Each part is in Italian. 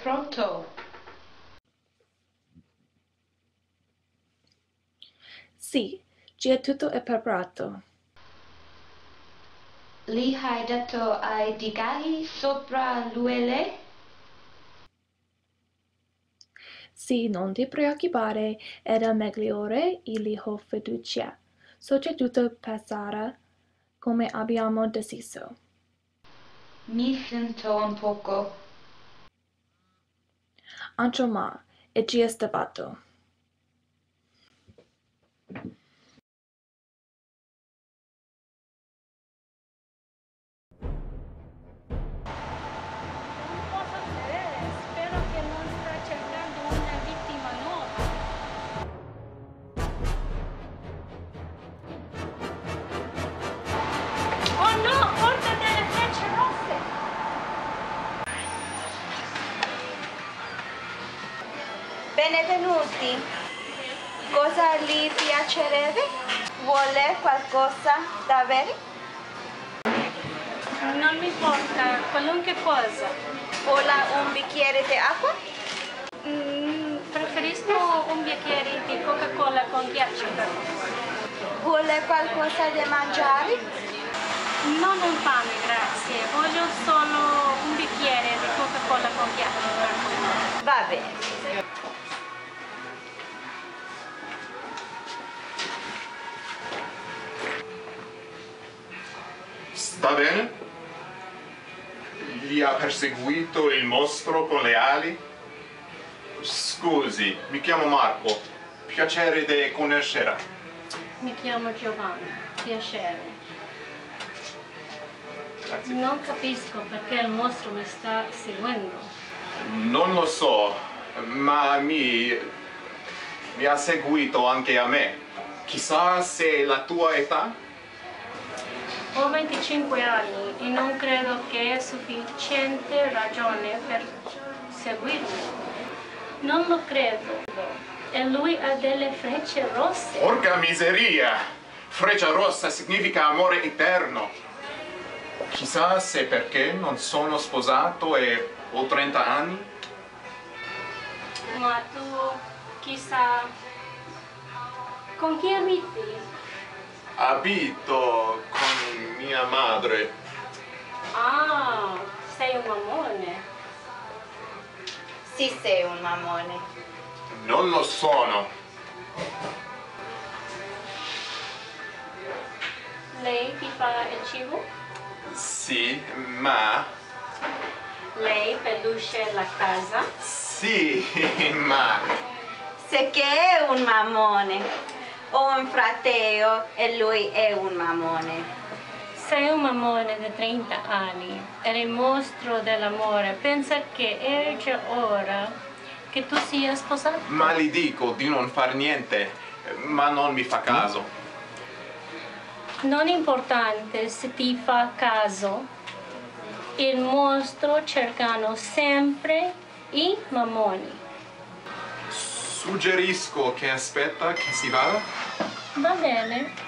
pronto? Sì, già tutto è preparato. Li hai detto ai dettagli sopra l'UL? Sì, non ti preoccupare, è il migliore e gli ho fiducia. So che tutto passerà come abbiamo deciso. Mi sento un poco. Anche ma, è già stato. Spero che non sta cercando una vittima nuova. Oh no, porta delle frecce rosse! Benvenuti. Cosa gli piacerebbe? Vuole qualcosa da bere? Non mi importa, qualunque cosa. Vuole un bicchiere di acqua? Preferisco un bicchiere di Coca-Cola con ghiaccio. Vuole qualcosa da mangiare? Non un pane, grazie. Voglio solo un bicchiere di Coca-Cola con ghiaccio. Va bene. Sta bene? Gli ha perseguito il mostro con le ali? Scusi, mi chiamo Marco. Piacere di conoscere. Mi chiamo Giovanna, piacere. Grazie. Non capisco perché il mostro mi sta seguendo. Non lo so, ma mi ha seguito anche a me. Chissà se è la tua età? Ho 25 anni e non credo che è sufficiente ragione per seguirmi. Non lo credo. E lui ha delle frecce rosse. Porca miseria! Freccia rossa significa amore eterno. Chissà se perché non sono sposato e ho 30 anni? Ma tu, chissà, con chi abiti? Abito con mia madre. Ah, sei un mammone. Sì, sei un mammone. Non lo sono. Lei ti fa il cibo? Sì, ma... Lei peluche la casa? Sì, ma... Se che è un mammone. Ho un fratello e lui è un mammone. Sei un mammone di 30 anni, eri il mostro dell'amore. Pensa che è già ora che tu sia sposato. Ma gli dico di non far niente, ma non mi fa caso. Non è importante se ti fa caso. Il mostro cercano sempre i mammoni. Suggerisco che aspetta che si vada. Va bene.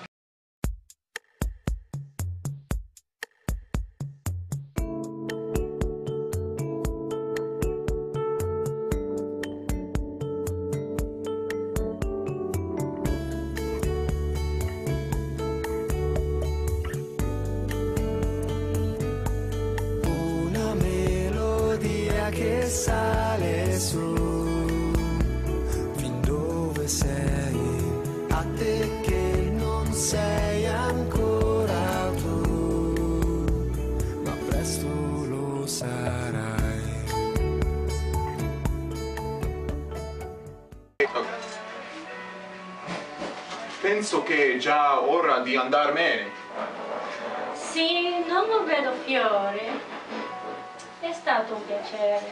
Una melodia che sale su fin dove sei, a te che non sei ancora tu, ma presto lo sarai. Penso che è già ora di andarmene. Sì, non lo vedo fiore. È stato un piacere.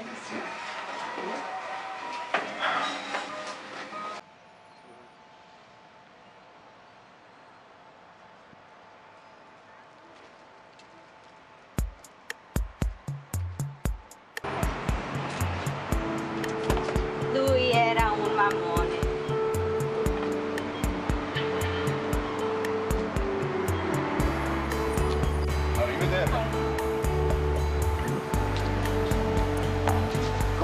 Lui era un mammone. Arrivederci.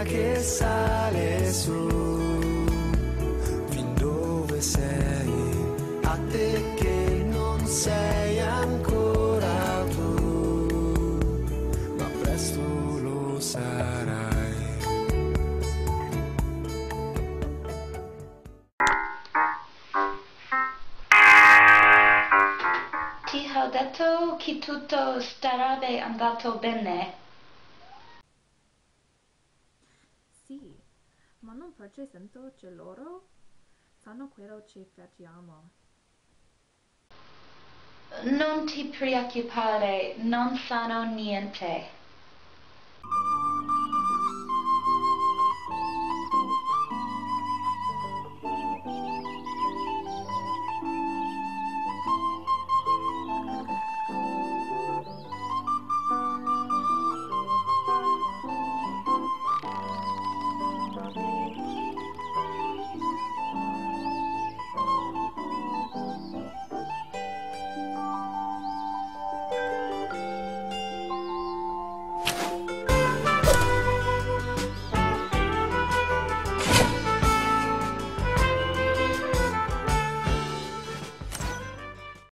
che sale su. Fin dove sei? A te che non sei ancora tu, ma presto lo sarai. Ti ho detto che tutto sarebbe andato bene. Sì, ma non perché sento che loro sanno quello che facciamo. Non ti preoccupare, non sanno niente.